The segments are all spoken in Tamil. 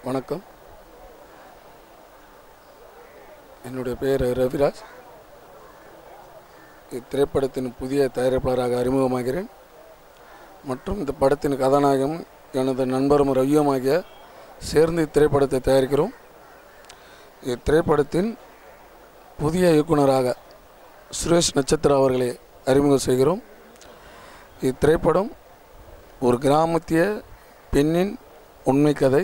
வணக்கம். என்னுடைய பெயர் ரவிராஜ். இத்திரைப்படத்தின் புதிய தயாரிப்பாளராக அறிமுகமாகிறேன். மற்றும் இந்த படத்தின் கதாநாயகம் எனது நண்பரும் ரவியுமாகிய சேர்ந்து இத்திரைப்படத்தை தயாரிக்கிறோம். இத்திரைப்படத்தின் புதிய இயக்குனராக சுரேஷ் நட்சத்திர அவர்களை அறிமுகம் செய்கிறோம். இத்திரைப்படம் ஒரு கிராமத்திய பெண்ணின் உண்மை கதை.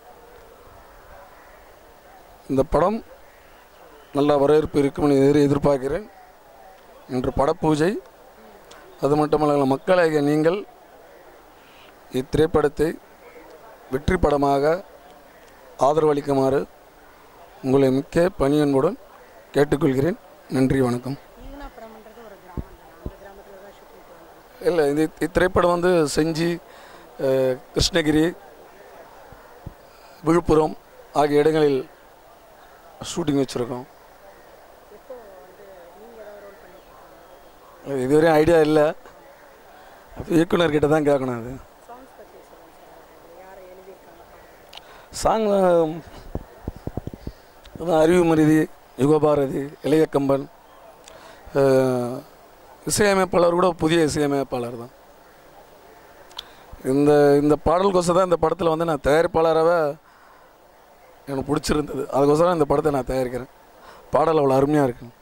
இந்த படம் நல்ல வரவேற்பு இருக்கும் என எதிர்பார்க்கிறேன். இன்று படப்பூஜை. அது மட்டுமல்ல, மக்களாகிய நீங்கள் இத்திரைப்படத்தை வெற்றி படமாக ஆதரவளிக்குமாறு உங்களை மிக்க பணியன்புடன் கேட்டுக்கொள்கிறேன். நன்றி, வணக்கம். இல்லை, இந்த இத்திரைப்படம் செஞ்சி, கிருஷ்ணகிரி, விழுப்புரம் ஆகிய இடங்களில் ஷூட்டிங் வச்சுருக்கோம். இதுவரையும் ஐடியா இல்லை. அப்போ இயக்குனர்கிட்ட தான் கேட்கணும். அது சாங் அறிவு மருதி, யுகபாரதி, இளைய கம்பன். இசையமைப்பாளர் கூட புதிய இசையமைப்பாளர் தான். இந்த பாடலுக்கோசம் தான் இந்த படத்தில் நான் தயாரிப்பாளராகவே எனக்கு பிடிச்சிருந்தது. அதுக்கோசரம் இந்த படத்தை நான் தயாரிக்கிறேன். பாடல் அவ்வளோ அருமையாக இருக்குது.